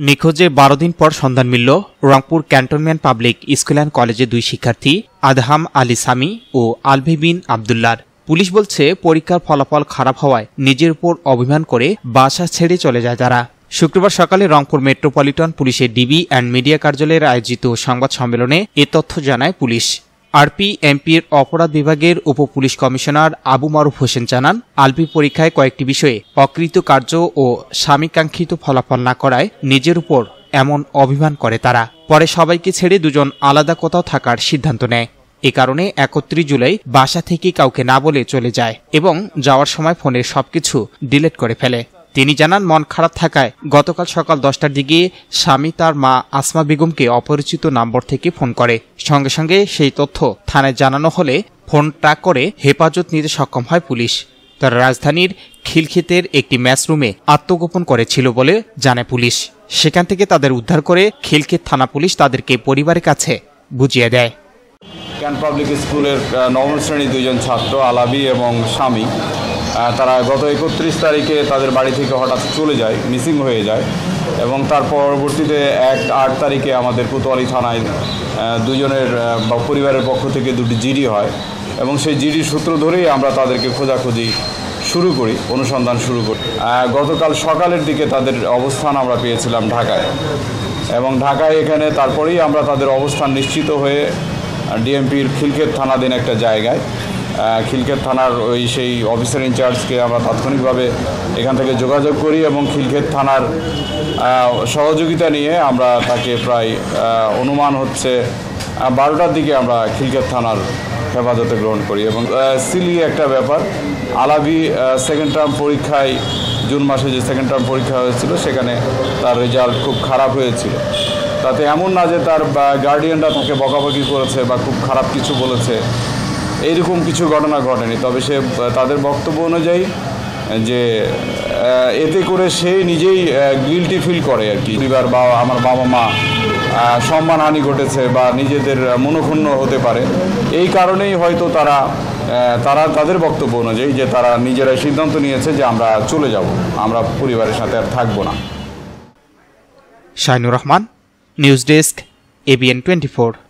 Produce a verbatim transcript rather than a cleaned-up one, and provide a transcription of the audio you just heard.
নিখোঁজে বারো দিন পর সন্ধান মিলল Rangpur cantonment public school and কলেজের দুই শিক্ষার্থী আদহাম আলী সামি ও আলভি বিন আবদুল্লার। পুলিশ বলছে, পরীক্ষার ফলাফল খারাপ হওয়ায় নিজের উপর অভিমান করে বাসা ছেড়ে চলে যায় তারা। শুক্রবার সকালে রংপুর মেট্রোপলিটন পুলিশের ডিবি অ্যান্ড মিডিয়া কার্যালয়ের আয়োজিত সংবাদ সম্মেলনে এ তথ্য জানায় পুলিশ। আরপি এমপির অপরাধ বিভাগের উপ পুলিশ কমিশনার আবু মারুফ হোসেন জানান, আলপি পরীক্ষায় কয়েকটি বিষয়ে অকৃতকার্য ও স্বামীকাঙ্ক্ষিত ফলাফল না করায় নিজের উপর এমন অভিমান করে তারা। পরে সবাইকে ছেড়ে দুজন আলাদা কোথাও থাকার সিদ্ধান্ত নেয়। এ কারণে একত্রিশ জুলাই বাসা থেকে কাউকে না বলে চলে যায় এবং যাওয়ার সময় ফোনের সবকিছু ডিলিট করে ফেলে। তিনি জানান, মন খারাপ থাকায় গতকাল সকাল দশটার দিকে স্বামী তার মা আসমা বেগমকে অপরিচিত নম্বর থেকে ফোন করে। সঙ্গে সঙ্গে সেই তথ্য থানায় জানানো হলে ফোন ট্র্যাক করে হেফাজত নিতে সক্ষম হয় পুলিশ। তারা রাজধানীর খিলক্ষেতের একটি ম্যাচরুমে আত্মগোপন করেছিল বলে জানায় পুলিশ। সেখান থেকে তাদের উদ্ধার করে খিলক্ষেত থানা পুলিশ তাদেরকে পরিবারের কাছে বুঝিয়ে দেয়। ক্যান্ট পাবলিক স্কুলের নবম শ্রেণীর দুইজন ছাত্র আলাবি এবং স্বামী, তারা গত একত্রিশ তারিখে তাদের বাড়ি থেকে হঠাৎ চলে যায়, মিসিং হয়ে যায় এবং তার পরবর্তীতে এক আট তারিখে আমাদের কোতোয়ালি থানায় দুজনের পরিবারের পক্ষ থেকে দুটি জিডি হয় এবং সেই জিডির সূত্র ধরেই আমরা তাদেরকে খোঁজাখুঁজি শুরু করি, অনুসন্ধান শুরু করি। গতকাল সকালের দিকে তাদের অবস্থান আমরা পেয়েছিলাম ঢাকায় এবং ঢাকায় এখানে তারপরেই আমরা তাদের অবস্থান নিশ্চিত হয়ে ডিএমপির খিলক্ষেত থানাধীন একটা জায়গায় খিলক্ষেত থানার ওই সেই অফিসার ইনচার্জকে আমরা তাৎক্ষণিকভাবে এখান থেকে যোগাযোগ করি এবং খিলক্ষেত থানার সহযোগিতা নিয়ে আমরা তাকে প্রায় অনুমান হচ্ছে বারোটার দিকে আমরা খিলক্ষেত থানার হেফাজতে গ্রহণ করি। এবং সিলি একটা ব্যাপার, আলাবি সেকেন্ড টার্ম পরীক্ষায় জুন মাসে যে সেকেন্ড টার্ম পরীক্ষা হয়েছিল সেখানে তার রেজাল্ট খুব খারাপ হয়েছিল। তাতে এমন না যে তার গার্ডিয়ানরা তাকে বকাবকি করেছে বা খুব খারাপ কিছু বলেছে, এইরকম কিছু ঘটনা ঘটেনি। তবে সে তাদের বক্তব্য অনুযায়ী যে এতে করে সে নিজেই গিল্টি ফিল করে আর কি, পরিবার বা আমার বাবা মা সম্মানহানি ঘটেছে বা নিজেদের মনোক্ষুণ্ণ হতে পারে। এই কারণেই হয়তো তারা তারা তাদের বক্তব্য অনুযায়ী যে তারা নিজেরাই সিদ্ধান্ত নিয়েছে যে আমরা চলে যাব, আমরা পরিবারের সাথে আর থাকবো না। Shainur Rahman, news desk, ABN twenty four.